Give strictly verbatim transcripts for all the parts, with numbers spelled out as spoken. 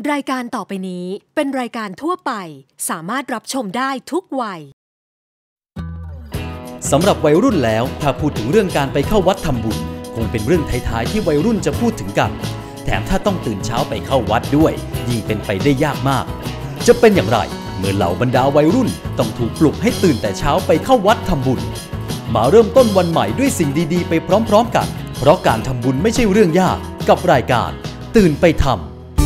รายการต่อไปนี้เป็นรายการทั่วไปสามารถรับชมได้ทุกวัยสำหรับวัยรุ่นแล้วถ้าพูดถึงเรื่องการไปเข้าวัดทำบุญคงเป็นเรื่องท้ายๆที่วัยรุ่นจะพูดถึงกันแถมถ้าต้องตื่นเช้าไปเข้าวัดด้วยยิ่งเป็นไปได้ยากมากจะเป็นอย่างไรเมื่อเหล่าบรรดาวัยรุ่นต้องถูกปลุกให้ตื่นแต่เช้าไปเข้าวัดทำบุญมาเริ่มต้นวันใหม่ด้วยสิ่งดีๆไปพร้อมๆกันเพราะการทำบุญไม่ใช่เรื่องยากกับรายการตื่นไปทำ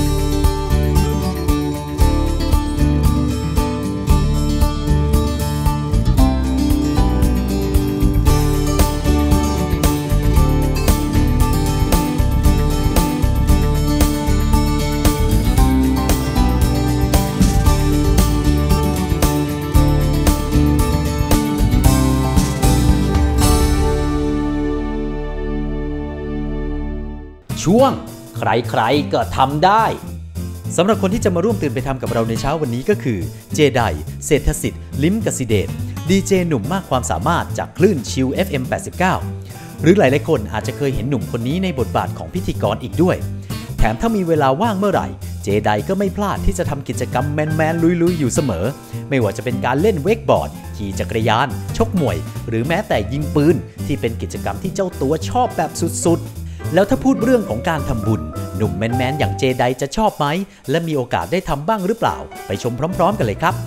ช่วงใครๆก็ทำได้สำหรับคนที่จะมาร่วมตื่นไปทำกับเราในเช้าวันนี้ก็คือเจไดเศรษฐสิทธิ์ลิ้มกสิเดชดีเจหนุ่มมากความสามารถจากคลื่นชิล เอฟ เอ็ม แปดสิบเก้า หรือหลายๆคนอาจจะเคยเห็นหนุ่มคนนี้ในบทบาทของพิธีกรอีกด้วยแถมถ้ามีเวลาว่างเมื่อไหร่เจไดก็ไม่พลาดที่จะทำกิจกรรมแมนๆลุยๆอยู่เสมอไม่ว่าจะเป็นการเล่นเวกบอร์ดขี่จักรยานชกมวยหรือแม้แต่ยิงปืนที่เป็นกิจกรรมที่เจ้าตัวชอบแบบสุดๆแล้วถ้าพูดเรื่องของการทำบุญหนุ่มแมนๆอย่างเจไดจะชอบไหมและมีโอกาสได้ทำบ้างหรือเปล่าไปชมพร้อมๆกันเลยครับ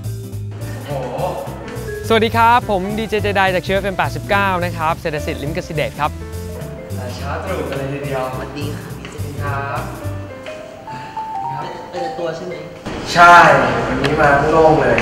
สวัสดีครับผมดีเจเจไดจากเชื้อ เอฟ เอ็ม แปดสิบเก้านะครับเศรษฐสิทธิ์ลิ้มกสิเดชครับเช้าตรู่กันเลยทีเดียวสวัสดีค่ะพี่เจครับเป็นตัวใช่ไหมใช่วันนี้มาโล่งเลย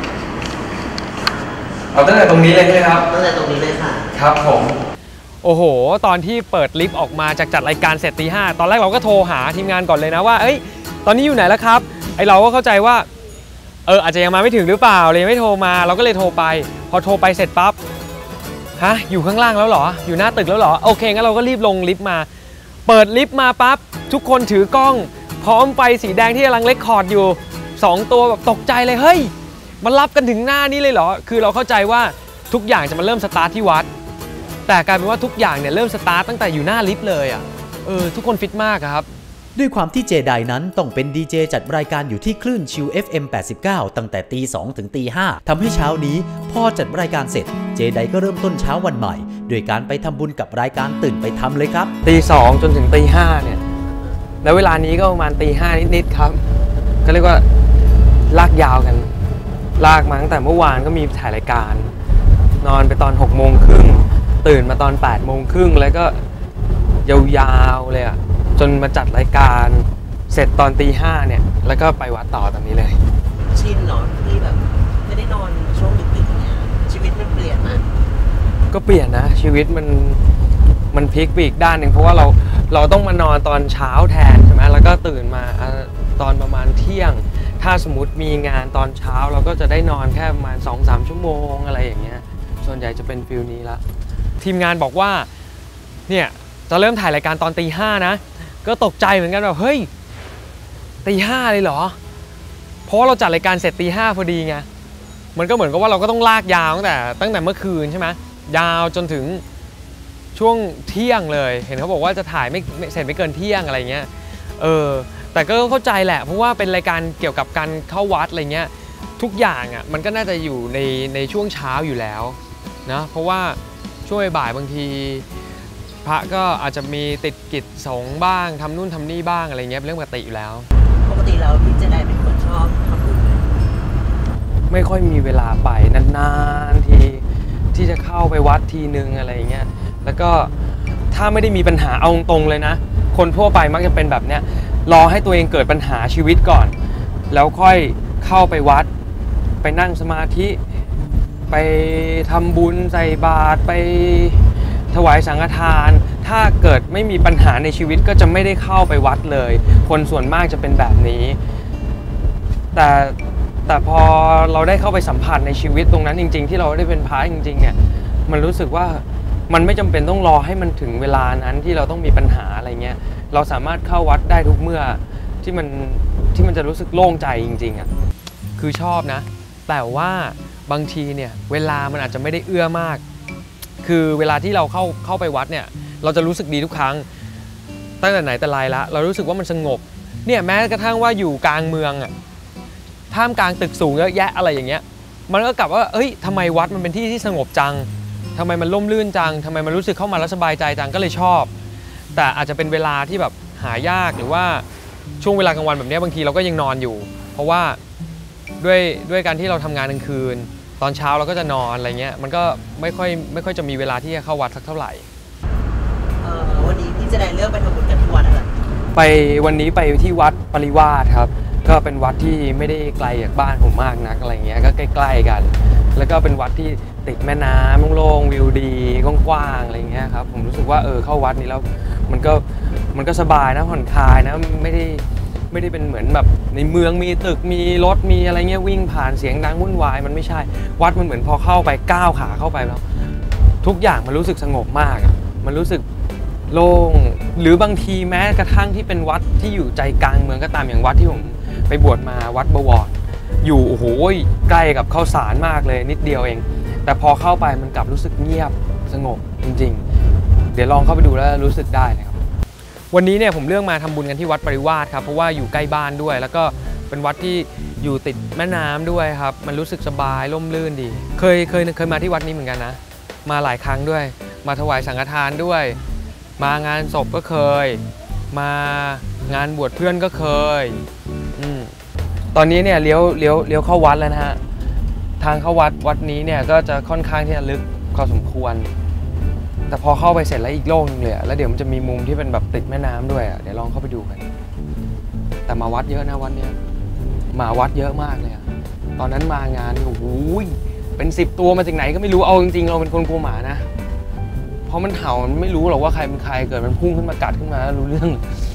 เอาตั้งแต่ตรงนี้เลยใช่ไหมครับตั้งแต่ตรงนี้เลยค่ะครับผมโอ้โหตอนที่เปิดลิฟต์ออกมาจากจัดรายการเสร็จตีห้าตอนแรกเราก็โทรหาทีมงานก่อนเลยนะว่าเอ้ยตอนนี้อยู่ไหนแล้วครับไอเราก็เข้าใจว่าเอออาจจะยังมาไม่ถึงหรือเปล่าเลยไม่โทรมาเราก็เลยโทรไปพอโทรไปเสร็จปั๊บฮะอยู่ข้างล่างแล้วเหรออยู่หน้าตึกแล้วเหรอโอเคงั้นเราก็รีบลงลิฟต์มาเปิดลิฟต์มาปั๊บทุกคนถือกล้องพร้อมไฟสีแดงที่กำลังเรคคอร์ดอยู่สองตัวแบบตกใจเลยเฮ้ยมันรับกันถึงหน้านี้เลยเหรอคือเราเข้าใจว่าทุกอย่างจะมาเริ่มสตาร์ทที่วัดแต่กลายเป็นว่าทุกอย่างเนี่ยเริ่มสตาร์ตตั้งแต่อยู่หน้าลิฟต์เลยอ่ะเออทุกคนฟิตมากครับด้วยความที่เจไดนั้นต้องเป็นดีเจจัดรายการอยู่ที่คลื่นชิล เอฟ เอ็ม แปดสิบเก้าตั้งแต่ตีสองถึงตีห้าทำให้เช้านี้พอจัดรายการเสร็จเจไดก็เริ่มต้นเช้าวันใหม่โดยการไปทำบุญกับรายการตื่นไปทำเลยครับตีสองจนถึงตีห้าเนี่ยแล้วเวลานี้ก็ประมาณตีห้านิดๆครับก็เรียกว่าลากยาวกันลากมาตั้งแต่เมื่อวานก็มีถ่ายรายการนอนไปตอนหกโมงครึ่งตื่นมาตอนแปดโมงครึ่งแล้วก็ยาวๆเลยอ่ะจนมาจัดรายการเสร็จตอนตีห้าเนี่ยแล้วก็ไปวัดต่อตอนนี้เลยชินเหรอที่แบบไม่ได้นอนช่วงดึกๆเนี่ยชีวิตมันเปลี่ยนไหมก็เปลี่ยนนะชีวิตมันมันพลิกไปอีกด้านหนึ่งเพราะว่าเราเราต้องมานอนตอนเช้าแทนใช่ไหมแล้วก็ตื่นมาตอนประมาณเที่ยงถ้าสมมติมีงานตอนเช้าเราก็จะได้นอนแค่ประมาณ สองถึงสาม ชั่วโมงอะไรอย่างเงี้ยส่วนใหญ่จะเป็นฟิลนี้ละทีมงานบอกว่าเนี่ยจะเริ่มถ่ายรายการตอนตีห้านะก็ตกใจเหมือนกันแบบเฮ้ยตีห้าเลยเหรอเพราะเราจัดรายการเสร็จตีห้าพอดีไงมันก็เหมือนกับว่าเราก็ต้องลากยาวตั้งแต่ตั้งแต่เมื่อคืนใช่ไหมยาวจนถึงช่วงเที่ยงเลยเห็นเขาบอกว่าจะถ่ายไม่เสร็จไม่เกินเที่ยงอะไรเงี้ยเออแต่ก็เข้าใจแหละเพราะว่าเป็นรายการเกี่ยวกับการเข้าวัดอะไรเงี้ยทุกอย่างอ่ะมันก็น่าจะอยู่ในในช่วงเช้าอยู่แล้วนะเพราะว่าช่วงบ่ายบางทีพระก็อาจจะมีติดกิจสงฆ์บ้างทำนู่นทำนี่บ้างอะไรเงี้ยเป็นเรื่องปกติอยู่แล้วปกติแล้วพี่เจไดเป็นคนชอบทำบุญไหมไม่ค่อยมีเวลาไปนานๆทีที่จะเข้าไปวัดทีนึงอะไรเงี้ยแล้วก็ถ้าไม่ได้มีปัญหาเอาตรงๆเลยนะคนทั่วไปมักจะเป็นแบบเนี้ยรอให้ตัวเองเกิดปัญหาชีวิตก่อนแล้วค่อยเข้าไปวัดไปนั่งสมาธิไปทำบุญใส่บาตรไปถวายสังฆทานถ้าเกิดไม่มีปัญหาในชีวิตก็จะไม่ได้เข้าไปวัดเลยคนส่วนมากจะเป็นแบบนี้แต่แต่พอเราได้เข้าไปสัมผัสในชีวิตตรงนั้นจริงๆที่เราได้เป็นพระจริงๆเนี่ยมันรู้สึกว่ามันไม่จำเป็นต้องรอให้มันถึงเวลานั้นที่เราต้องมีปัญหาอะไรเงี้ยเราสามารถเข้าวัดได้ทุกเมื่อที่มันที่มันจะรู้สึกโล่งใจจริงๆอ่ะคือชอบนะแต่ว่าบางทีเนี่ยเวลามันอาจจะไม่ได้เอื้อมากคือเวลาที่เราเข้าเข้าไปวัดเนี่ยเราจะรู้สึกดีทุกครั้งตั้งแต่ไหนแต่ไรละเรารู้สึกว่ามันสงบเนี่ยแม้กระทั่งว่าอยู่กลางเมืองอ่ะท่ามกลางตึกสูงเยอะแยะอะไรอย่างเงี้ยมันก็กลับว่าเอ้ยทำไมวัดมันเป็นที่ที่สงบจังทำไมมันร่มรื่นจังทำไมมันรู้สึกเข้ามาแล้วสบายใจจังก็เลยชอบแต่อาจจะเป็นเวลาที่แบบหายากหรือว่าช่วงเวลากลางวันแบบนี้บางทีเราก็ยังนอนอยู่เพราะว่าด้วยด้วยการที่เราทำงานกลางคืนตอนเช้าเราก็จะนอนอะไรเงี้ยมันก็ไม่ค่อยไม่ค่อยจะมีเวลาที่จะเข้าวัดสักเท่าไหร่เอ่อวันนี้พี่จะได้เลือกไปทำบุญกันที่วัดอะไรไปวันนี้ไปที่วัดปริวาสครับก็เป็นวัดที่ไม่ได้ไกลจากบ้านผมมากนักอะไรเงี้ยก็ใกล้ๆกันแล้วก็เป็นวัดที่ติดแม่น้ำโล่งๆวิวดีกว้างๆอะไรเงี้ยครับผมรู้สึกว่าเออเข้าวัดนี้แล้วมันก็มันก็สบายนะผ่อนคลายนะไม่ได้ไม่ได้เป็นเหมือนแบบในเมืองมีตึกมีรถมีอะไรเงี้ยวิ่งผ่านเสียงดังวุ่นวายมันไม่ใช่วัดมันเหมือนพอเข้าไปก้าวขาเข้าไปแล้วทุกอย่างมันรู้สึกสงบมากมันรู้สึกโล่งหรือบางทีแม้กระทั่งที่เป็นวัดที่อยู่ใจกลางเมืองก็ตามอย่างวัดที่ผมไปบวชมาวัดบวรอยู่โอ้โหใกล้กับข้าวสารมากเลยนิดเดียวเองแต่พอเข้าไปมันกลับรู้สึกเงียบสงบจริงๆเดี๋ยวลองเข้าไปดูแล้วรู้สึกได้เลยครับวันนี้เนี่ยผมเลือกมาทำบุญกันที่วัดปริวาสครับเพราะว่าอยู่ใกล้บ้านด้วยแล้วก็เป็นวัดที่อยู่ติดแม่น้ำด้วยครับมันรู้สึกสบายร่มรื่นดีเคยเคยเคยมาที่วัดนี้เหมือนกันนะมาหลายครั้งด้วยมาถวายสังฆทานด้วยมางานศพก็เคยมางานบวชเพื่อนก็เคยอืมตอนนี้เนี่ยเลี้ยวเลี้ยวเลี้ยวเข้าวัดแล้วนะฮะทางเข้าวัดวัดนี้เนี่ยก็จะค่อนข้างที่จะลึกพอสมควรแต่พอเข้าไปเสร็จแล้วอีกโล่งนึงเลยแล้วเดี๋ยวมันจะมีมุมที่เป็นแบบติดแม่น้ำด้วยอ่ะเดี๋ยวลองเข้าไปดูกันแต่มาวัดเยอะนะวัดเนี้ยมาวัดเยอะมากเลยอ่ะตอนนั้นมางานโอ้โหเป็นสิบตัวมาจากไหนก็ไม่รู้เอาจริงๆเราเป็นคนกลัวหมานะเพราะมันเห่ามันไม่รู้หรอกว่าใครเป็นใครเกิดมันพุ่งขึ้นมากัดขึ้นมาแล้วรู้เรื่อง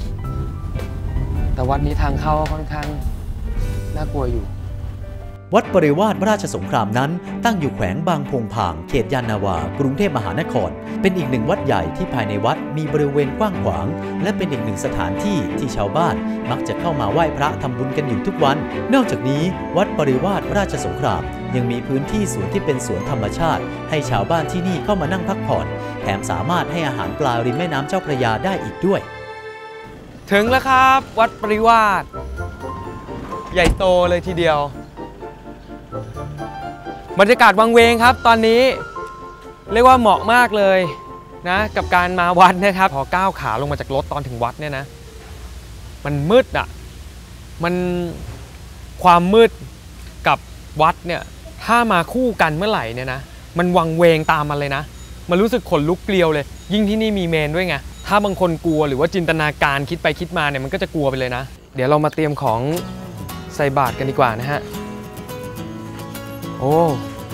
แต่วัดนี้ทางเข้าค่อนข้างน่ากลัวอยู่วัดปริวาสราชสงครามนั้นตั้งอยู่แขวงบางพงผางเขตยานนาวากรุงเทพมหานครเป็นอีกหนึ่งวัดใหญ่ที่ภายในวัดมีบริเวณกว้างขวางและเป็นอีกหนึ่งสถานที่ที่ชาวบ้านมักจะเข้ามาไหว้พระทำบุญกันอยู่ทุกวันนอกจากนี้วัดปริวาสราชสงครามยังมีพื้นที่สวนที่เป็นสวนธรรมชาติให้ชาวบ้านที่นี่เข้ามานั่งพักผ่อนแถมสามารถให้อาหารปลาริมแม่น้ำเจ้าพระยาได้อีกด้วยถึงแล้วครับวัดปริวาสใหญ่โตเลยทีเดียวบรรยากาศวังเวงครับตอนนี้เรียกว่าเหมาะมากเลยนะกับการมาวัดนะครับพอก้าวขาลงมาจากรถตอนถึงวัดเนี่ยนะมันมืดอ่ะมันความมืดกับวัดเนี่ยถ้ามาคู่กันเมื่อไหร่เนี่ยนะมันวังเวงตามมันเลยนะมันรู้สึกขนลุกเกลียวเลยยิ่งที่นี่มีเมนด้วยไงถ้าบางคนกลัวหรือว่าจินตนาการคิดไปคิดมาเนี่ยมันก็จะกลัวไปเลยนะเดี๋ยวเรามาเตรียมของใส่บาตรกันดีกว่านะฮะโอ้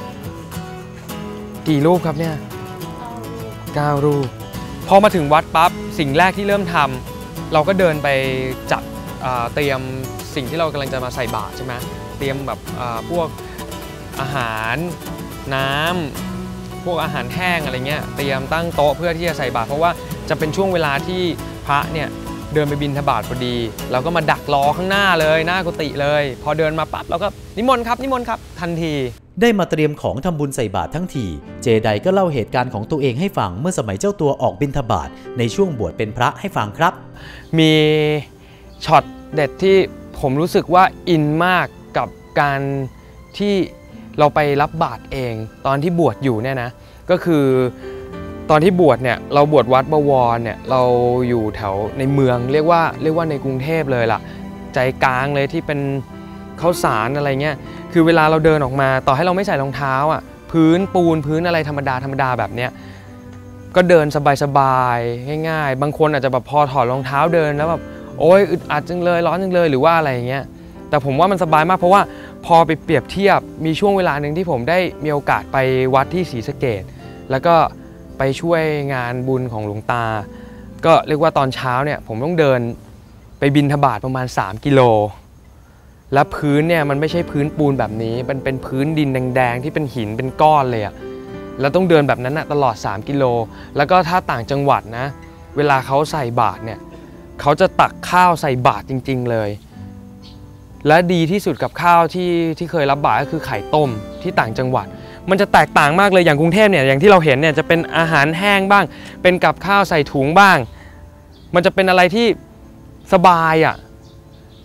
กี่รูปครับเนี่ยเก้ารูปพอมาถึงวัดปั๊บสิ่งแรกที่เริ่มทำเราก็เดินไปจัดเตรียมสิ่งที่เรากำลังจะมาใส่บาตรใช่ไหมเตรียมแบบพวกอาหารน้ำพวกอาหารแห้งอะไรเงี้ยเตรียมตั้งโต๊ะเพื่อที่จะใส่บาตรเพราะว่าจะเป็นช่วงเวลาที่พระเนี่ยเดินไปบิณฑบาตพอดีเราก็มาดักรอข้างหน้าเลยหน้ากุฏิเลยพอเดินมาปั๊บเราก็นิมนต์ครับนิมนต์ครับทันทีได้มาเตรียมของทำบุญใส่บาตรทั้งทีเจไดก็เล่าเหตุการณ์ของตัวเองให้ฟังเมื่อสมัยเจ้าตัวออกบิณฑบาตในช่วงบวชเป็นพระให้ฟังครับมีช็อตเด็ดที่ผมรู้สึกว่าอินมากกับการที่เราไปรับบาตรเองตอนที่บวชอยู่เนี่ยนะก็คือตอนที่บวชเนี่ยเราบวชวัดบวรเนี่ยเราอยู่แถวในเมืองเรียกว่าเรียกว่าในกรุงเทพเลยล่ะใจกลางเลยที่เป็นข้าวสารอะไรเงี้ยคือเวลาเราเดินออกมาต่อให้เราไม่ใส่รองเท้าอ่ะพื้นปูนพื้นอะไรธรรมดาธรรมดาแบบเนี้ยก็เดินสบายๆง่ายๆบางคนอาจจะแบบพอถอดรองเท้าเดินแล้วแบบโอ๊ยอึดอัดจังเลยร้อนจังเลยหรือว่าอะไรเงี้ยแต่ผมว่ามันสบายมากเพราะว่าพอไปเปรียบเทียบมีช่วงเวลาหนึ่งที่ผมได้มีโอกาสไปวัดที่ศรีสะเกษแล้วก็ไปช่วยงานบุญของหลวงตาก็เรียกว่าตอนเช้าเนี่ยผมต้องเดินไปบิณฑบาตประมาณสามกิโลและพื้นเนี่ยมันไม่ใช่พื้นปูนแบบนี้มันเป็นพื้นดินแดงๆที่เป็นหินเป็นก้อนเลยอะแล้วต้องเดินแบบนั้นนะตลอดสามกิโลแล้วก็ถ้าต่างจังหวัดนะเวลาเขาใส่บาตรเนี่ยเขาจะตักข้าวใส่บาตรจริงๆเลยและดีที่สุดกับข้าวที่ที่เคยรับบาตรก็คือไข่ต้มที่ต่างจังหวัดมันจะแตกต่างมากเลยอย่างกรุงเทพเนี่ยอย่างที่เราเห็นเนี่ยจะเป็นอาหารแห้งบ้างเป็นกับข้าวใส่ถุงบ้างมันจะเป็นอะไรที่สบายอ่ะ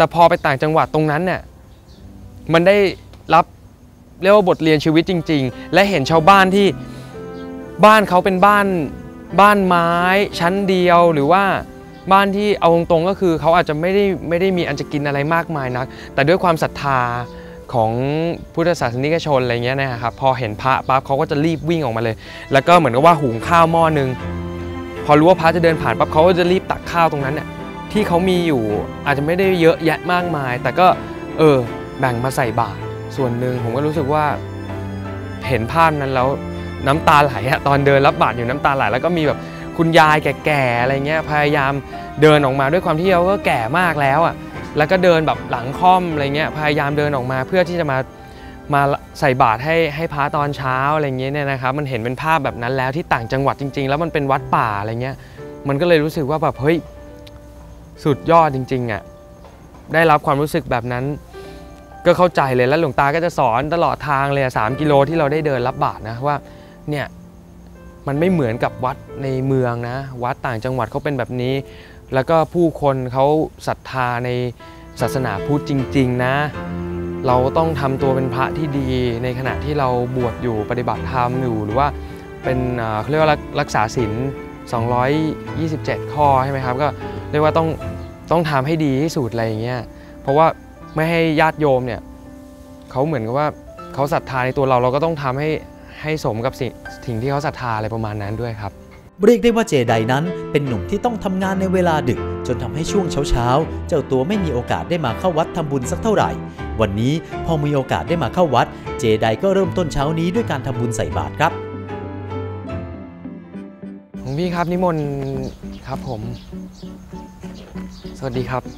แต่พอไปต่างจังหวัดตรงนั้นเนี่ยมันได้รับเรียกว่าบทเรียนชีวิตจริงๆและเห็นชาวบ้านที่บ้านเขาเป็นบ้านบ้านไม้ชั้นเดียวหรือว่าบ้านที่เอาตรงๆก็คือเขาอาจจะไม่ได้ไม่ได้มีอันจะกินอะไรมากมายนักแต่ด้วยความศรัทธาของพุทธศาสนิกชนอะไรเงี้ยนะครับพอเห็นพระปั๊บเขาก็จะรีบวิ่งออกมาเลยแล้วก็เหมือนกับว่าหุงข้าวหม้อนึงพอรู้ว่าพระจะเดินผ่านปั๊บเขาก็จะรีบตักข้าวตรงนั้นเนี่ยที่เขามีอยู่อาจจะไม่ได้เยอะแยะมากมายแต่ก็เออแบ่งมาใส่บาตรส่วนหนึ่งผมก็รู้สึกว่าเห็นภาพนั้นแล้วน้ำตาไหลอะตอนเดินรับบาตรอยู่น้ำตาไหลแล้วก็มีแบบคุณยายแก่ๆอะไรเงี้ยพยายามเดินออกมาด้วยความที่เขาก็แก่มากแล้วอะแล้วก็เดินแบบหลังค่อมอะไรเงี้ยพยายามเดินออกมาเพื่อที่จะมามาใส่บาตรให้ให้พระตอนเช้าอะไรเงี้ยเนี่ยนะครับมันเห็นเป็นภาพแบบนั้นแล้วที่ต่างจังหวัดจริงๆแล้วมันเป็นวัดป่าอะไรเงี้ยมันก็เลยรู้สึกว่าแบบเฮ้ยสุดยอดจริงๆอะได้รับความรู้สึกแบบนั้นก็เข้าใจเลยแล้วหลวงตาก็จะสอนตลอดทางเลยสามกิโลที่เราได้เดินรับบาตรนะว่าเนี่ยมันไม่เหมือนกับวัดในเมืองนะวัดต่างจังหวัดเขาเป็นแบบนี้แล้วก็ผู้คนเขาศรัทธาในศาสนาพุทธจริงๆนะเราต้องทำตัวเป็นพระที่ดีในขณะที่เราบวชอยู่ปฏิบัติธรรมอยู่หรือว่าเป็นเขาเรียกว่ารักษาศีลสองร้อยยี่สิบเจ็ดข้อใช่ไหมครับก็เรียกว่าต้องต้องทำให้ดีที่สุดอะไรอย่างเงี้ยเพราะว่าไม่ให้ญาติโยมเนี่ยเขาเหมือนกับว่าเขาศรัทธาในตัวเราเราก็ต้องทำให้ให้สมกับสิ่งสิ่งที่เขาศรัทธาอะไรประมาณนั้นด้วยครับเรียกได้ว่าเจไดนั้นเป็นหนุ่มที่ต้องทำงานในเวลาดึกจนทำให้ช่วงเช้าๆเจ้าตัวไม่มีโอกาสได้มาเข้าวัดทำบุญสักเท่าไหร่วันนี้พอมีโอกาสได้มาเข้าวัดเจไดก็เริ่มต้นเช้านี้ด้วยการทำบุญใส่บาตรครับหลวงพี่ครับนิมนต์ครับผมสวัสดีครับ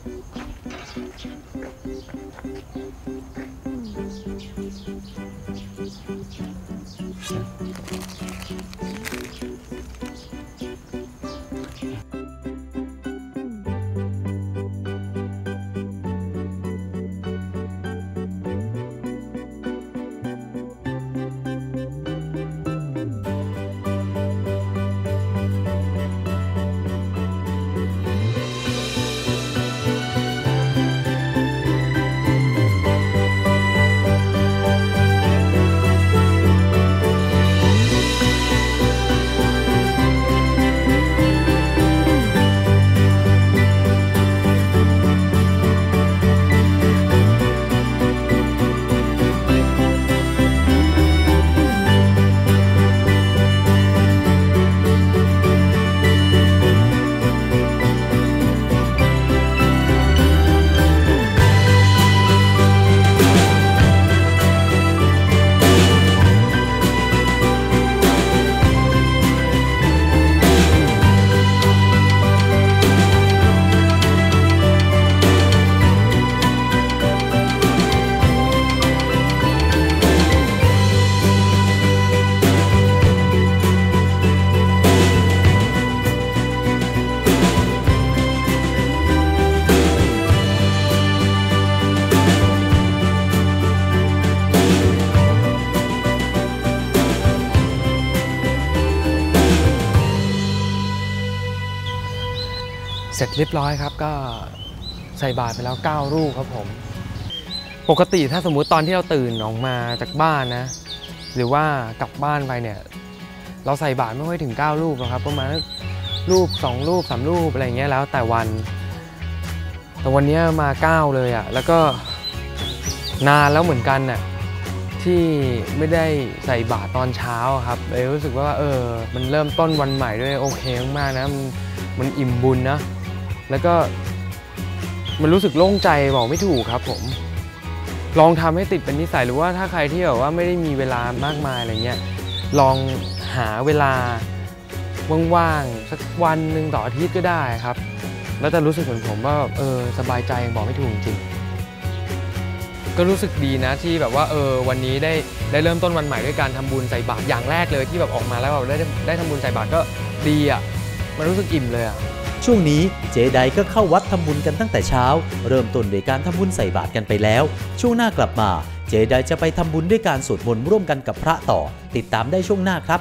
เสร็จเรียบร้อยครับก็ใส่บาตรไปแล้วเก้ารูปครับผมปกติถ้าสมมุติตอนที่เราตื่นออกมาจากบ้านนะหรือว่ากลับบ้านไปเนี่ยเราใส่บาตรไม่ค่อยถึงเก้ารูปหรอกครับประมาณรูปสองรูปสามรูปอะไรเงี้ยแล้วแต่วันแต่วันนี้มาเก้าเลยอ่ะแล้วก็นานแล้วเหมือนกันน่ะที่ไม่ได้ใส่บาตรตอนเช้าครับเลยรู้สึกว่าเออมันเริ่มต้นวันใหม่ด้วยโอเคมากนะมันมันอิ่มบุญนะแล้วก็มันรู้สึกโล่งใจบอกไม่ถูกครับผมลองทำให้ติดเป็นนิสัยหรือว่าถ้าใครที่แบบว่าไม่ได้มีเวลามากมายอะไรเงี้ยลองหาเวลาว่างๆสักวันหนึ่งต่ออาทิตย์ก็ได้ครับแล้วจะรู้สึกเหมือนผมว่าเออสบายใจบอกไม่ถูกจริงก็รู้สึกดีนะที่แบบว่าเออวันนี้ได้ได้เริ่มต้นวันใหม่ด้วยการทำบุญใส่บาตรอย่างแรกเลยที่แบบออกมาแล้วแบบได้ได้ทำบุญใส่บาตรก็ดีอ่ะมันรู้สึกอิ่มเลยอ่ะช่วงนี้เจไดก็เข้าวัดทำบุญกันตั้งแต่เช้าเริ่มต้นด้วยการทำบุญใส่บาตรกันไปแล้วช่วงหน้ากลับมาเจไดจะไปทำบุญด้วยการสวดมนต์ร่วมกันกับพระต่อติดตามได้ช่วงหน้าครับ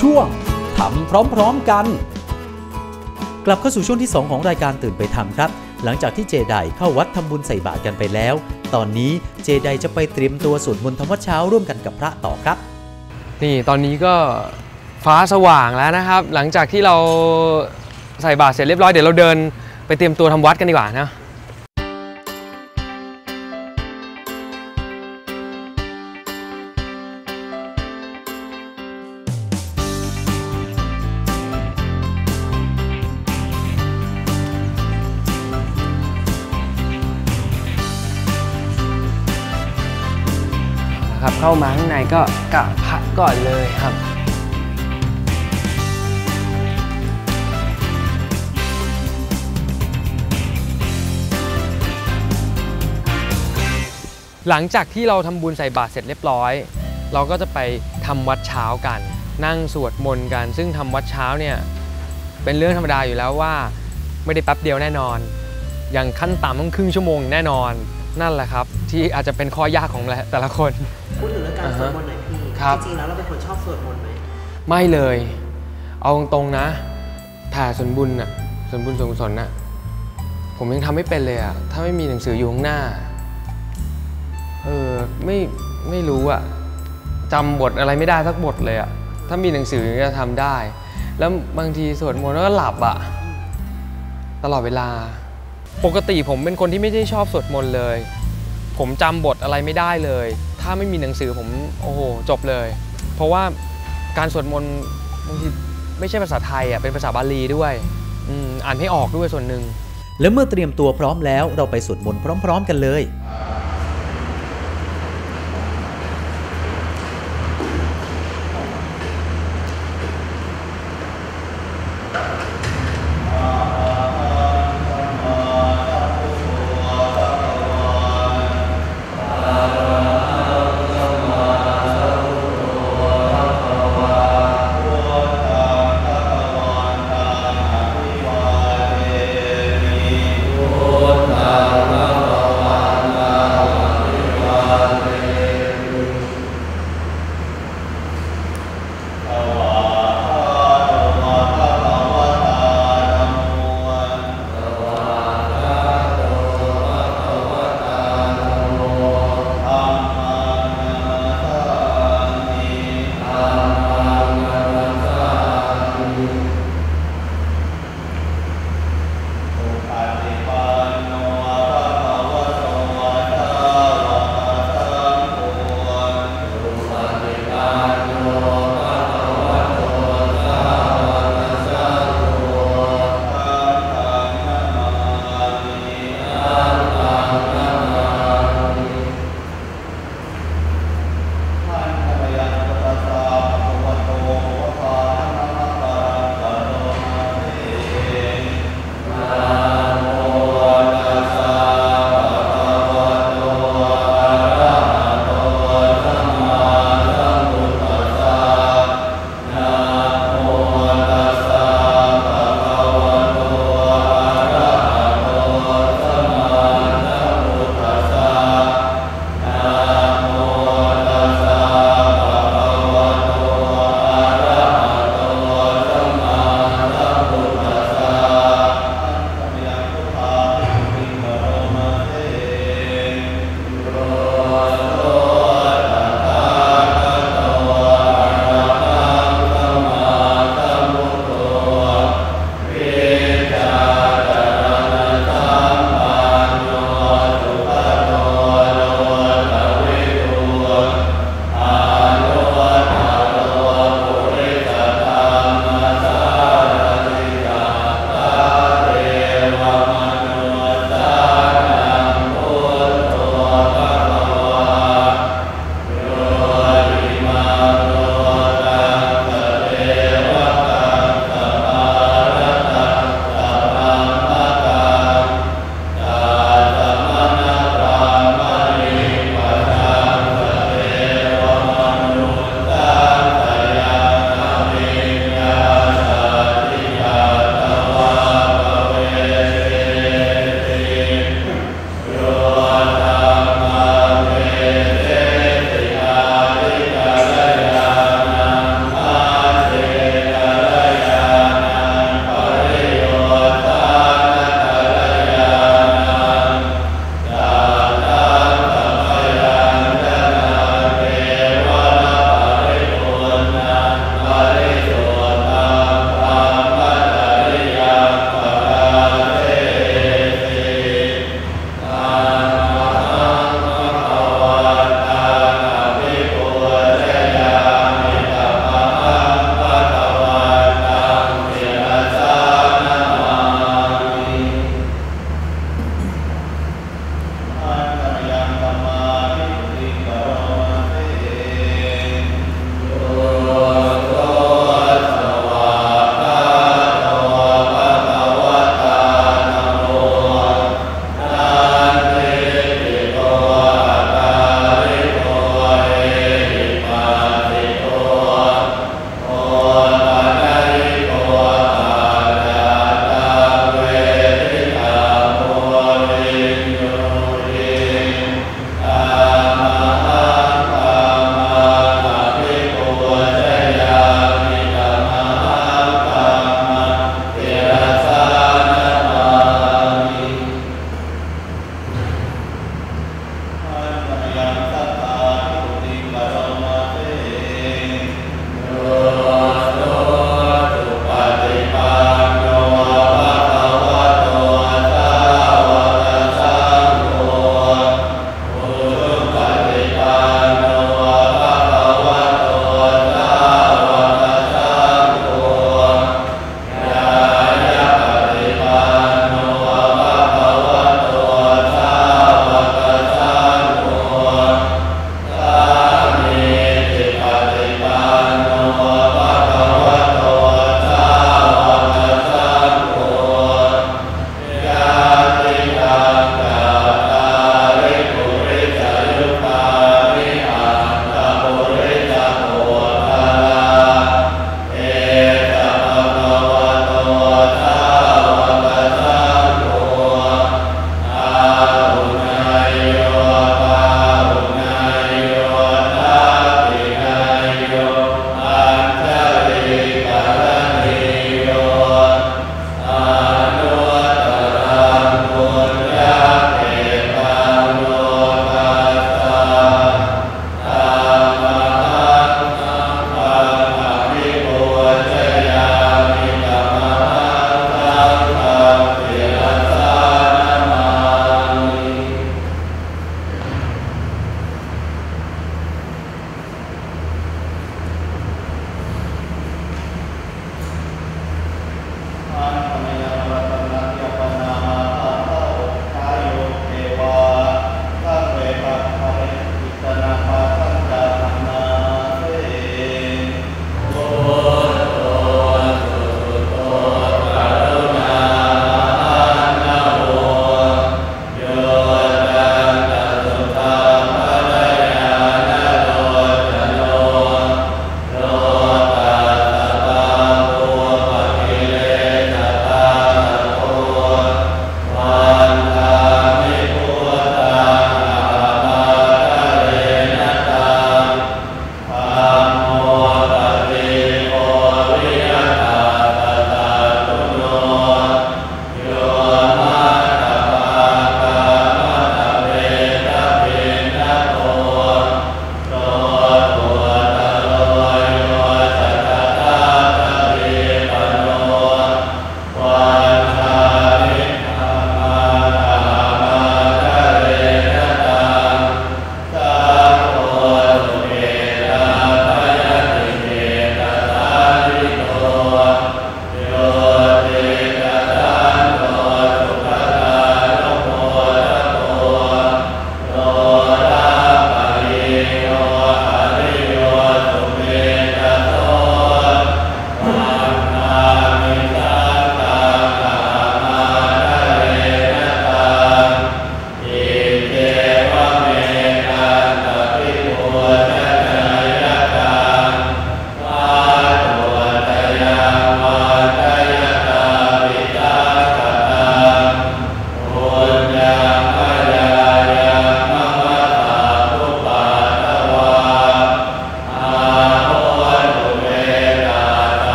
ช่วงทำพร้อมๆกันกลับเข้าสู่ช่วงที่สองของรายการตื่นไปทำครับหลังจากที่เจไดเข้าวัดทำบุญใส่บาตรกันไปแล้วตอนนี้เจไดจะไปเตรียมตัวสวดมนต์ทำวัดเช้าร่วมกันกับพระต่อครับนี่ตอนนี้ก็ฟ้าสว่างแล้วนะครับ หลังจากที่เราใส่บาตรเสร็จเรียบร้อยเดี๋ยวเราเดินไปเตรียมตัวทำวัดกันดีกว่านะครับเข้ามาข้างในก็กราบพระก่อนเลยครับหลังจากที่เราทำบุญใส่บาตรเสร็จเรียบร้อยเราก็จะไปทำวัดเช้ากันนั่งสวดมนต์กันซึ่งทำวัดเช้าเนี่ยเป็นเรื่องธรรมดาอยู่แล้วว่าไม่ได้แป๊บเดียวแน่นอนอย่างขั้นต่ำต้องครึ่งชั่วโมงแน่นอนนั่นแหละครับที่อาจจะเป็นข้อยากของแต่ละคนพูดถึงเรื่องการสวดมนต์หน่อยพี่จริงๆแล้วเราเป็นคนชอบสวดมนต์ไหมไม่เลยเอาตรงๆนะแผ่ส่วนบุญน่ะส่วนบุญส่วนกุศลน่ะผมยังทำไม่เป็นเลยอะถ้าไม่มีหนังสืออยู่ข้างหน้าเออไม่ไม่รู้อะจำบทอะไรไม่ได้สักบทเลยอะถ้ามีหนังสือจะทำได้แล้วบางทีสวดมนต์แล้วก็หลับอะตลอดเวลาปกติผมเป็นคนที่ไม่ได้ชอบสวดมนต์เลยผมจำบทอะไรไม่ได้เลยถ้าไม่มีหนังสือผมโอ้โหจบเลยเพราะว่าการสวดมนต์บางทีไม่ใช่ภาษาไทยอ่ะเป็นภาษาบาลีด้วยอืมอ่านให้ออกด้วยส่วนหนึ่งแล้วเมื่อเตรียมตัวพร้อมแล้วเราไปสวดมนต์พร้อมๆกันเลย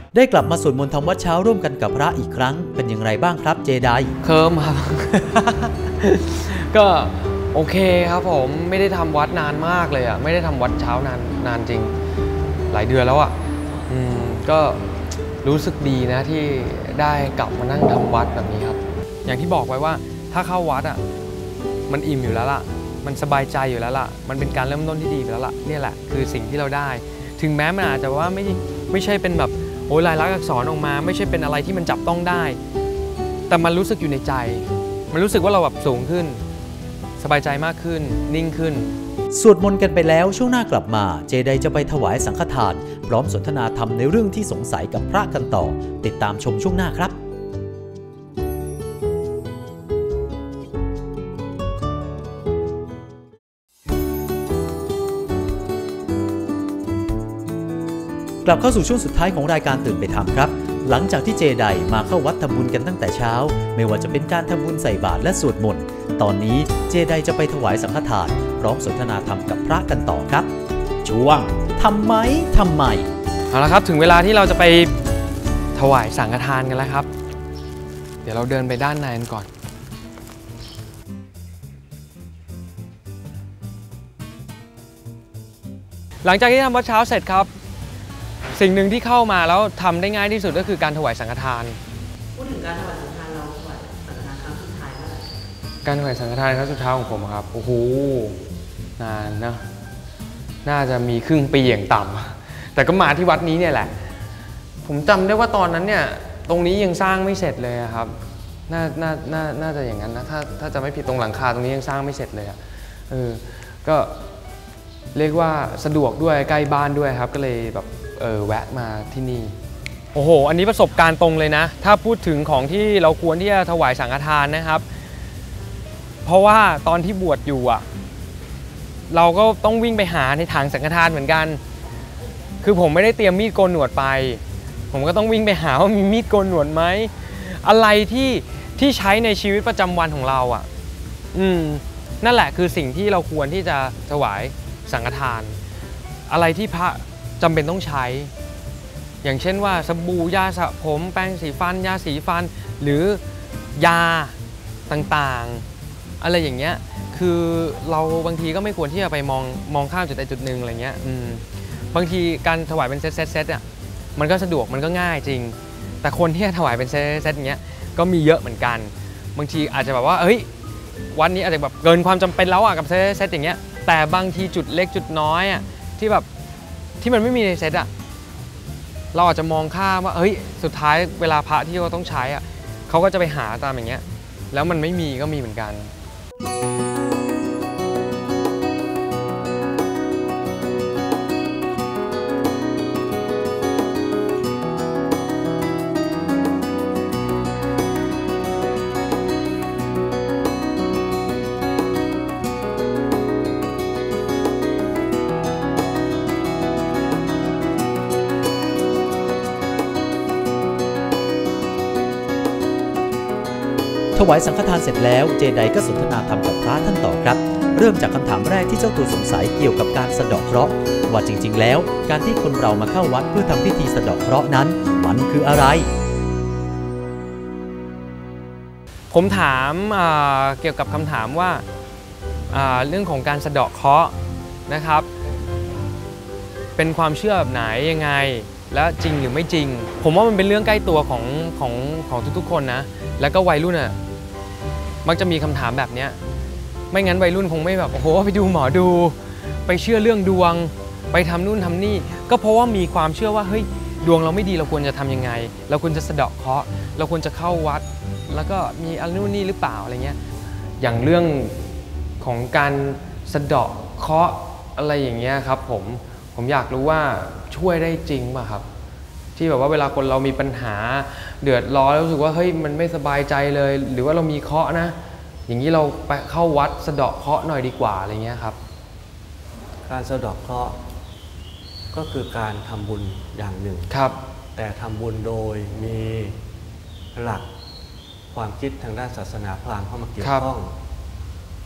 ได้กลับมาสวดมนต์ทำวัดเช้าร่วมกันกับพระอีกครั้งเป็นอย่างไรบ้างครับเจไดเคิร์มครับ ก็โอเคครับผมไม่ได้ทำวัดนานมากเลยอ่ะไม่ได้ทำวัดเช้านานนานจริงหลายเดือนแล้วอ่ะอืมก็รู้สึกดีนะที่ได้กลับมานั่งทำวัดแบบนี้ครับอย่างที่บอกไว้ว่าถ้าเข้าวัดอ่ะมันอิ่มอยู่แล้วล่ะมันสบายใจอยู่แล้วล่ะมันเป็นการเริ่มต้นที่ดีอยู่แล้วล่ะนี่แหละคือสิ่งที่เราได้ถึงแม้มันอาจจะว่าไม่ไม่ใช่เป็นแบบโอ้ยลายลักษณ์อักษรออกมาไม่ใช่เป็นอะไรที่มันจับต้องได้แต่มันรู้สึกอยู่ในใจมันรู้สึกว่าเราแบบสูงขึ้นสบายใจมากขึ้นนิ่งขึ้นสวดมนต์กันไปแล้วช่วงหน้ากลับมาเจไดจะไปถวายสังฆทานพร้อมสนทนาธรรมในเรื่องที่สงสัยกับพระกันต่อติดตามชมช่วงหน้าครับกลับเข้าสู่ช่วงสุดท้ายของรายการตื่นไปทำครับหลังจากที่เจไดมาเข้าวัดทำบุญกันตั้งแต่เช้าไม่ว่าจะเป็นการทำบุญใส่บาตรและสวดมนต์ตอนนี้เจไดจะไปถวายสังฆทานพร้อมสนทนาธรรมกับพระกันต่อครับช่วงทำไมทำไมเอาละครับถึงเวลาที่เราจะไปถวายสังฆทานกันแล้วครับเดี๋ยวเราเดินไปด้านในกันก่อนหลังจากที่ทำวัดเช้าเสร็จครับสิ่งหนึ่งที่เข้ามาแล้วทำได้ง่ายที่สุดก็คือการถวายสังฆทานพูดถึงการถวายสังฆทานเราถวายสังฆทานครั้งสุดท้ายเมื่อไหร่การถวายสังฆทานครั้งสุดท้ายของผมครับโอ้โหนานนะน่าจะมีครึ่งปีอย่างต่ำแต่ก็มาที่วัดนี้เนี่ยแหละผมจำได้ว่าตอนนั้นเนี่ยตรงนี้ยังสร้างไม่เสร็จเลยครับน่าน่าน่าน่าจะอย่างนั้นนะถ้าถ้าจะไม่ผิดตรงหลังคาตรงนี้ยังสร้างไม่เสร็จเลยอ่ะเออก็เรียกว่าสะดวกด้วยใกล้บ้านด้วยครับก็เลยแบบเออแวะมาที่นี่โอ้โหอันนี้ประสบการณ์ตรงเลยนะถ้าพูดถึงของที่เราควรที่จะถวายสังฆทานนะครับเพราะว่าตอนที่บวชอยู่อ่ะเราก็ต้องวิ่งไปหาในถังสังฆทานเหมือนกันคือผมไม่ได้เตรียมมีดโกนหนวดไปผมก็ต้องวิ่งไปหาว่ามีมีดโกนหนวดไหมอะไรที่ที่ใช้ในชีวิตประจำวันของเราอ่ะอืมนั่นแหละคือสิ่งที่เราควรที่จะถวายสังฆทานอะไรที่พระจำเป็นต้องใช้อย่างเช่นว่าสบู่ยาสระผมแปรงสีฟันยาสีฟันหรือยาต่างๆอะไรอย่างเงี้ยคือเราบางทีก็ไม่ควรที่จะไปมองมองข้ามจุดใดจุดหนึ่งอะไรเงี้ยอืมบางทีการถวายเป็นเซตเซตเซตอ่ะมันก็สะดวกมันก็ง่ายจริงแต่คนที่จะถวายเป็นเซตเซตอย่างเงี้ยก็มีเยอะเหมือนกันบางทีอาจจะแบบว่าเฮ้ยวันนี้อาจจะแบบเกินความจำเป็นแล้วอ่ะกับเซตเซตอย่างเงี้ยแต่บางทีจุดเล็กจุดน้อยอ่ะที่แบบที่มันไม่มีในเซตอะเราอาจจะมองข้ามว่าเฮ้ยสุดท้ายเวลาพระที่เขาต้องใช้อะเขาก็จะไปหาตามอย่างเงี้ยแล้วมันไม่มีก็มีเหมือนกันถวายสังฆทานเสร็จแล้วเจไดก็สนทนาธรรมกับพระท่านต่อครับเริ่มจากคำถามแรกที่เจ้าตัวสงสัยเกี่ยวกับการสะเดาะเคราะห์ว่าจริงๆแล้วการที่คนเรามาเข้าวัดเพื่อทำพิธีสะเดาะเคราะห์นั้นมันคืออะไรผมถามเกี่ยวกับคำถามว่าเรื่องของการสะเดาะเคราะห์นะครับเป็นความเชื่อแบบไหนยังไงและจริงหรือไม่จริงผมว่ามันเป็นเรื่องใกล้ตัวของของของทุกๆคนนะแล้วก็วัยรุ่นอ่ะมักจะมีคำถามแบบนี้ไม่งั้นวัยรุ่นคงไม่แบบโอ้โหไปดูหมอดูไปเชื่อเรื่องดวงไปทำนู่นทำนี่ก็เพราะว่ามีความเชื่อว่าเฮ้ยดวงเราไม่ดีเราควรจะทำยังไงเราควรจะสะเดาะเคราะห์เราควรจะเข้าวัดแล้วก็มีอะไรนู่นนี่หรือเปล่าอะไรเงี้ยอย่างเรื่องของการสะเดาะเคราะห์อะไรอย่างเงี้ยครับผมผมอยากรู้ว่าช่วยได้จริงป่ะครับที่แบบว่าเวลาคนเรามีปัญหาเดือดร้อนแล้วรู้สึกว่าเฮ้ยมันไม่สบายใจเลยหรือว่าเรามีเคราะห์นะอย่างนี้เราไปเข้าวัดสะเดาะเคราะห์หน่อยดีกว่าอะไรเงี้ยครับการสะเดาะเคราะห์ก็คือการทำบุญอย่างหนึ่งครับแต่ทำบุญโดยมีหลักความคิดทางด้านศาสนาพราหมณ์เข้ามาเกี่ยวข้อง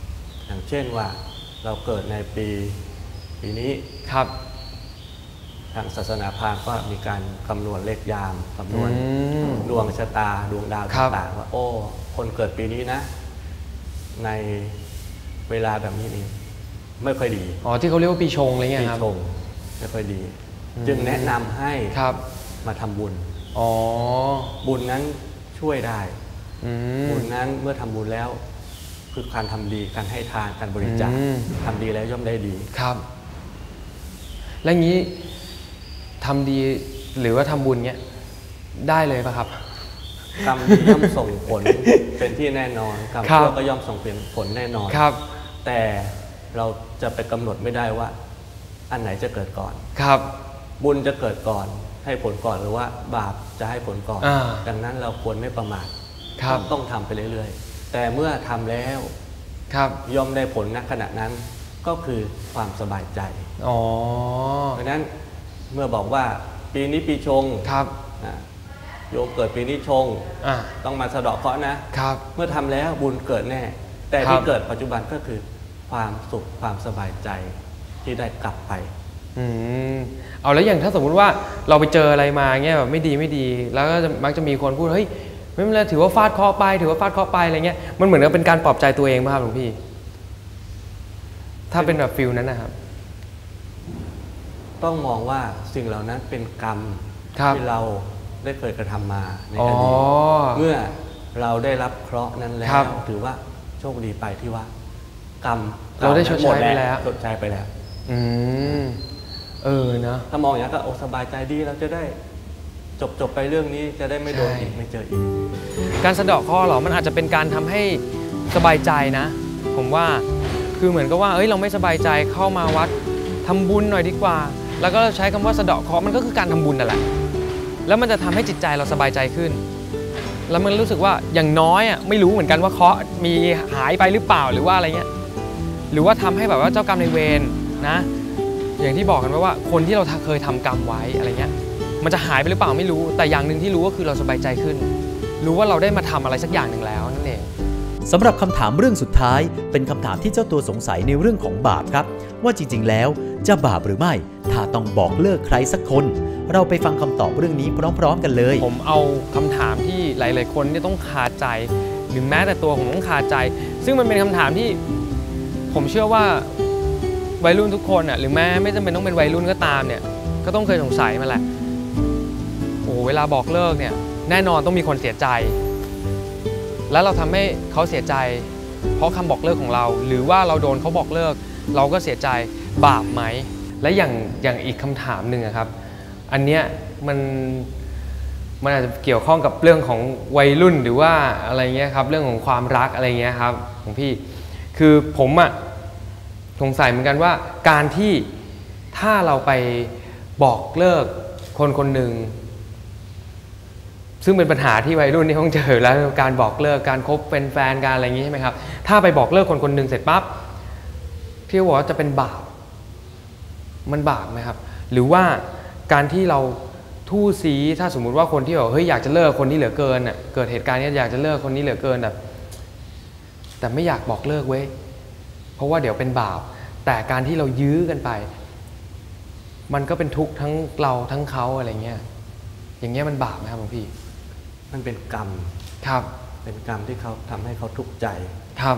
อย่างเช่นว่าเราเกิดในปีปีนี้ครับทางศาสนาพราหมณ์ก็มีการคำนวณเลขยามคำนวณดวงชะตาดวงดาวต่างๆว่าโอ้คนเกิดปีนี้นะในเวลาแบบนี้นี่ไม่ค่อยดีอ๋อที่เขาเรียกว่าปีชงอะไรเงี้ยครับปีชงไม่ค่อยดีจึงแนะนำให้มาทำบุญอ๋อบุญนั้นช่วยได้บุญนั้นเมื่อทำบุญแล้วคือการทำดีการให้ทานการบริจาคทำดีแล้วย่อมได้ดีครับแล้วงี้ทำดีหรือว่าทำบุญเนี้ยได้เลยป่ะครับกรรมดีย่อมส่งผลเป็นที่แน่นอนกรรมชั่วก็ย่อมส่งผลแน่นอนครับแต่เราจะไปกำหนดไม่ได้ว่าอันไหนจะเกิดก่อนครับบุญจะเกิดก่อนให้ผลก่อนหรือว่าบาปจะให้ผลก่อนดังนั้นเราควรไม่ประมาทต้องทำไปเรื่อยๆแต่เมื่อทำแล้วย่อมได้ผลณขณะนั้นก็คือความสบายใจอ๋อเพราะนั้นเมื่อบอกว่าปีนี้ปีชงครับโยมเกิดปีนี้ชงต้องมาสะเดาะเคราะห์นะครับเมื่อทำแล้วบุญเกิดแน่แต่ที่เกิดปัจจุบันก็คือความสุขความสบายใจที่ได้กลับไปอืมเอาแล้วอย่างถ้าสมมุติว่าเราไปเจออะไรมาเงี้ยแบบไม่ดีไม่ดีแล้วก็มักจะมีคนพูดเฮ้ยไม่เป็นไรถือว่าฟาดเคราะห์ไปถือว่าฟาดเคราะห์ไปอะไรเงี้ยมันเหมือนกับเป็นการปลอบใจตัวเองป่ะครับหลวงพี่ถ้าเป็นแบบฟิลนั้นนะครับต้องมองว่าสิ่งเหล่านั้นเป็นกรรมที่เราได้เคยกระทำมาในอดีตเมื่อเราได้รับเคราะห์นั้นแล้วถือว่าโชคดีไปที่ว่ากรรมเราได้ชดใช้ไปแล้วชดใช้ไปแล้วอืมเออนะถ้ามองอย่างนั้นก็โอ้สบายใจดีเราจะได้จบจบไปเรื่องนี้จะได้ไม่โดนอีกไม่เจออีกการสะเดาะเคราะห์หรอมันอาจจะเป็นการทำให้สบายใจนะผมว่าคือเหมือนกับว่าเอ้ยเราไม่สบายใจเข้ามาวัดทำบุญหน่อยดีกว่าแล้วก็ใช้คำว่าสะเดาะเคราะห์มันก็คือการทำบุญนั่นแหละแล้วมันจะทำให้จิตใจเราสบายใจขึ้นแล้วมันรู้สึกว่าอย่างน้อยอ่ะไม่รู้เหมือนกันว่าเคราะห์มีหายไปหรือเปล่าหรือว่าอะไรเงี้ยหรือว่าทำให้แบบว่าเจ้ากรรมนายเวรนะอย่างที่บอกกันว่าคนที่เราเคยทำกรรมไว้อะไรเงี้ยมันจะหายไปหรือเปล่าไม่รู้แต่อย่างหนึ่งที่รู้ก็คือเราสบายใจขึ้นรู้ว่าเราได้มาทำอะไรสักอย่างหนึ่งแล้วนั่นเองสำหรับคำถามเรื่องสุดท้ายเป็นคำถามที่เจ้าตัวสงสัยในเรื่องของบาปครับว่าจริงๆแล้วจะบาปหรือไม่ถ้าต้องบอกเลิกใครสักคนเราไปฟังคำตอบเรื่องนี้พร้อมๆกันเลยผมเอาคำถามที่หลายๆคนที่ต้องคาใจหรือแม้แต่ตัวผมต้องคาใจซึ่งมันเป็นคำถามที่ผมเชื่อว่าวัยรุ่นทุกคนอ่ะหรือแม้ไม่จำเป็นต้องเป็นวัยรุ่นก็ตามเนี่ยก็ต้องเคยสงสัยมาแหละโอ้เวลาบอกเลิกเนี่ยแน่นอนต้องมีคนเสียใจแล้วเราทำให้เขาเสียใจเพราะคำบอกเลิกของเราหรือว่าเราโดนเขาบอกเลิกเราก็เสียใจบาปไหมและอย่างอย่างอีกคำถามหนึ่งครับอันเนี้ยมันมันอาจจะเกี่ยวข้องกับเรื่องของวัยรุ่นหรือว่าอะไรเงี้ยครับเรื่องของความรักอะไรเงี้ยครับของพี่คือผมอะสงสัยเหมือนกันว่าการที่ถ้าเราไปบอกเลิกคนคนหนึ่งซึ่งเป็นปัญหาที่วัยรุ่นนี่ต้องเจอแล้วการบอกเลิกการคบเป็นแฟนกันอะไรอย่างนี้ใช่ไหมครับถ้าไปบอกเลิกคนคนหนึ่งเสร็จปั๊บพี่บอกว่าจะเป็นบาปมันบาปไหมครับหรือว่าการที่เราทู่ซีถ้าสมมุติว่าคนที่บอกเฮ้ยอยากจะเลิกคนนี้เหลือเกินน่ะเกิดเหตุการณ์นี้อยากจะเลิกคนนี้เหลือเกินแบบแต่ไม่อยากบอกเลิกเว้ยเพราะว่าเดี๋ยวเป็นบาปแต่การที่เรายื้อกันไปมันก็เป็นทุกข์ทั้งเราทั้งเขาอะไรเงี้ยอย่างเงี้ยมันบาปไหมครับหลวงพี่มันเป็นกรรมครับเป็นกรรมที่เขาทำให้เขาทุกข์ใจครับ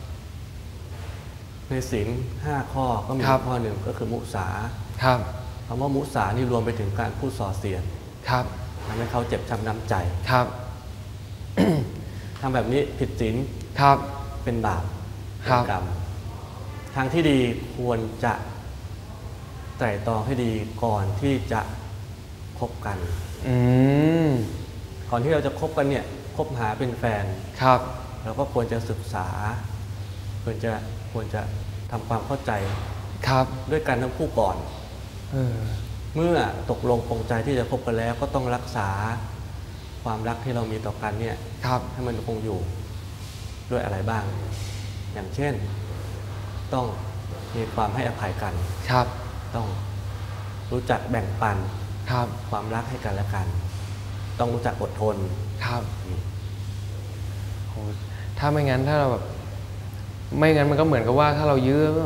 ในศีลห้าข้อก็มีข้อหนึ่งก็คือมุสาครับคำว่ามุสานี่รวมไปถึงการพูดส่อเสียดครับทำให้เขาเจ็บช้ำน้ำใจครับทำแบบนี้ผิดศีลครับเป็นบาปเป็นกรรมทางที่ดีควรจะไตร่ตรองให้ดีก่อนที่จะคบกันอืมก่อนที่เราจะคบกันเนี่ยคบหาเป็นแฟนครับเราก็ควรจะศึกษาควรจะควรจะทำความเข้าใจครับด้วยกันทั้งคู่ก่อนเออเมื่อตกลงปรงใจที่จะคบกันแล้วก็ต้องรักษาความรักที่เรามีต่อกันเนี่ยให้มันคงอยู่ด้วยอะไรบ้างอย่างเช่นต้องมีความให้อภัยกันครับต้องรู้จักแบ่งปันครับความรักให้กันและกันต้องรู้จักอดทนครับโหถ้าไม่งั้นถ้าเราแบบไม่งั้นมันก็เหมือนกับว่าถ้าเรายื้อ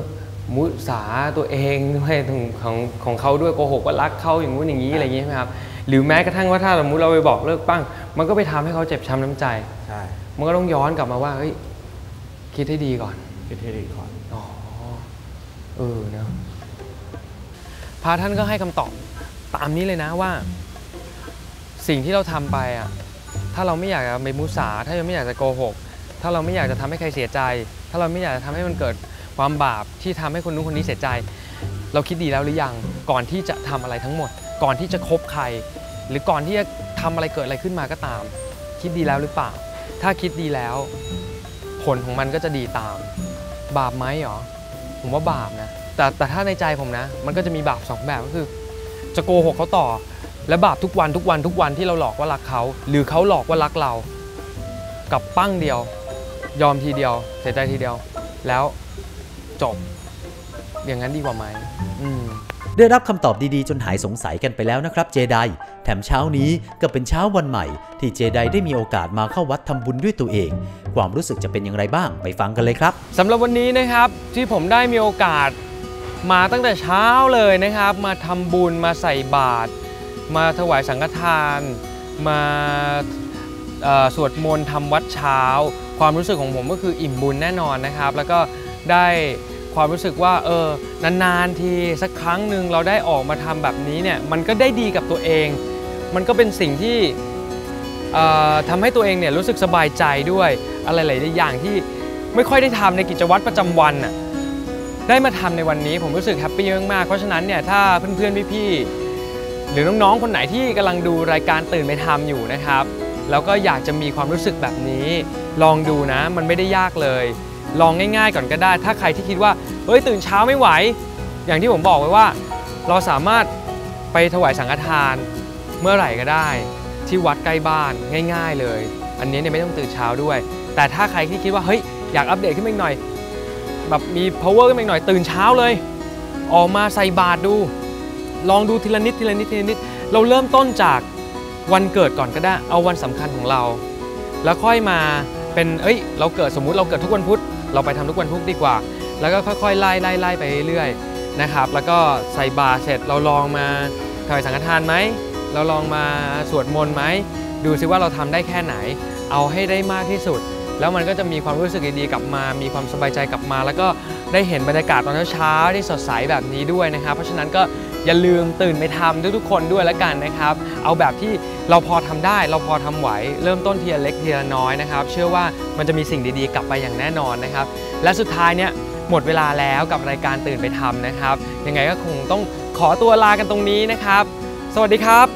มุสาตัวเองด้วยของของเขาด้วยโกหกว่ารักเขาอย่างงู้นอย่างนี้อะไรอย่างนี้ใช่ไหมครับหรือแม้กระทั่งว่าถ้าสมมติเราไปบอกเลิกปั้งมันก็ไปทำให้เขาเจ็บช้ำน้ำใจใช่มันก็ต้องย้อนกลับมาว่าเฮ้ยคิดให้ดีก่อนคิดให้ดีก่อนอ๋อเออเนาะพระท่านก็ให้คำตอบตามนี้เลยนะว่าสิ่งที่เราทำไปอ่ะถ้าเราไม่อยากจะไปมุสาถ้าเราไม่อยากจะโกหกถ้าเราไม่อยากจะทำให้ใครเสียใจถ้าเราไม่อยากจะทำให้มันเกิดความบาปที่ทำให้คนนู้นคนนี้เสียใจเราคิดดีแล้วหรือยังก่อนที่จะทำอะไรทั้งหมดก่อนที่จะคบใครหรือก่อนที่จะทำอะไรเกิดอะไรขึ้นมาก็ตามคิดดีแล้วหรือเปล่าถ้าคิดดีแล้วผลของมันก็จะดีตามบาปไหมหรอผมว่าบาปนะแต่แต่ถ้าในใจผมนะมันก็จะมีบาปสองแบบก็คือจะโกหกเขาต่อและบาปทุกวันทุกวันทุกวันที่เราหลอกว่ารักเขาหรือเขาหลอกว่ารักเรากับปั้งเดียวยอมทีเดียวเสียใจทีเดียวแล้วจบอย่างนั้นดีกว่าไหมอืมได้รับคำตอบดีๆจนหายสงสัยกันไปแล้วนะครับเจไดแถมเช้านี้ก็เป็นเช้าวันใหม่ที่เจไดได้มีโอกาสมาเข้าวัดทำบุญด้วยตัวเองความรู้สึกจะเป็นอย่างไรบ้างไปฟังกันเลยครับสำหรับวันนี้นะครับที่ผมได้มีโอกาสมาตั้งแต่เช้าเลยนะครับมาทำบุญมาใส่บาตรมาถวายสังฆทานมาสวดมนต์ทำวัดเช้าความรู้สึกของผมก็คืออิ่มบุญแน่นอนนะครับแล้วก็ได้ความรู้สึกว่าเออนานๆทีสักครั้งหนึ่งเราได้ออกมาทำแบบนี้เนี่ยมันก็ได้ดีกับตัวเองมันก็เป็นสิ่งที่ทำให้ตัวเองเนี่ยรู้สึกสบายใจด้วยอะไรหลายๆอย่างที่ไม่ค่อยได้ทำในกิจวัตรประจำวันน่ะได้มาทำในวันนี้ผมรู้สึกแฮปปี้มากๆเพราะฉะนั้นเนี่ยถ้าเพื่อนๆพี่ๆหรือน้องๆคนไหนที่กำลังดูรายการตื่นไปทำอยู่นะครับแล้วก็อยากจะมีความรู้สึกแบบนี้ลองดูนะมันไม่ได้ยากเลยลองง่ายๆก่อนก็ได้ถ้าใครที่คิดว่าเฮ้ยตื่นเช้าไม่ไหวอย่างที่ผมบอกไว้ว่าเราสามารถไปถวายสังฆทานเมื่อไหร่ก็ได้ที่วัดใกล้บ้านง่ายๆเลยอันนี้เนี่ยไม่ต้องตื่นเช้าด้วยแต่ถ้าใครที่คิดว่าเฮ้ยอยากอัปเดตขึ้นมาอีกหน่อยแบบมี power ขึ้นมาอีกหน่อยตื่นเช้าเลยออกมาใส่บาตรดูลองดูทีละนิดทีละนิดทีละนิดเราเริ่มต้นจากวันเกิดก่อนก็ได้เอาวันสำคัญของเราแล้วค่อยมาเป็นเอ้ยเราเกิดสมมุติเราเกิดทุกวันพุธเราไปทำทุกวันพุธดีกว่าแล้วก็ค่อยๆไล่ไล่ไล่ไปเรื่อยๆนะครับแล้วก็ใส่บาตรเสร็จเราลองมาถวายสังฆทานไหมเราลองมาสวดมนต์ไหมดูซิว่าเราทำได้แค่ไหนเอาให้ได้มากที่สุดแล้วมันก็จะมีความรู้สึกดีๆกลับมามีความสบายใจกลับมาแล้วก็ได้เห็นบรรยากาศตอนเช้าๆที่สดใสแบบนี้ด้วยนะครับเพราะฉะนั้นก็อย่าลืมตื่นไปทำทุกๆคนด้วยแล้วกันนะครับเอาแบบที่เราพอทำได้เราพอทำไหวเริ่มต้นทีละเล็กทีละน้อยนะครับเชื่อว่ามันจะมีสิ่งดีๆกลับไปอย่างแน่นอนนะครับและสุดท้ายเนี่ยหมดเวลาแล้วกับรายการตื่นไปทำนะครับยังไงก็คงต้องขอตัวลากันตรงนี้นะครับสวัสดีครับ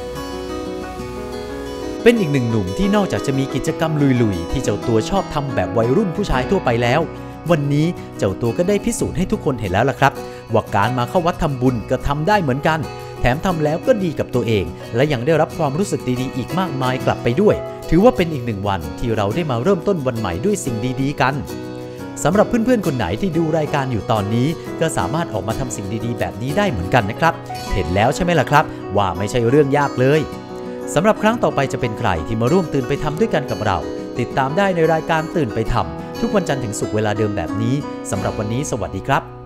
เป็นอีกหนึ่งหนุ่มที่นอกจากจะมีกิจกรรมลุยๆที่เจ้าตัวชอบทำแบบวัยรุ่นผู้ชายทั่วไปแล้ววันนี้เจ้าตัวก็ได้พิสูจน์ให้ทุกคนเห็นแล้วล่ะครับว่าการมาเข้าวัดทำบุญก็ทำได้เหมือนกันแถมทำแล้วก็ดีกับตัวเองและยังได้รับความรู้สึกดีๆอีกมากมายกลับไปด้วยถือว่าเป็นอีกหนึ่งวันที่เราได้มาเริ่มต้นวันใหม่ด้วยสิ่งดีๆกันสำหรับเพื่อนๆคนไหนที่ดูรายการอยู่ตอนนี้ก็สามารถออกมาทำสิ่งดีๆแบบนี้ได้เหมือนกันนะครับเห็นแล้วใช่ไหมล่ะครับว่าไม่ใช่เรื่องยากเลยสำหรับครั้งต่อไปจะเป็นใครที่มาร่วมตื่นไปทำด้วยกันกับเราติดตามได้ในรายการตื่นไปทำทุกวันจันทร์ถึงศุกร์เวลาเดิมแบบนี้สำหรับวันนี้สวัสดีครับ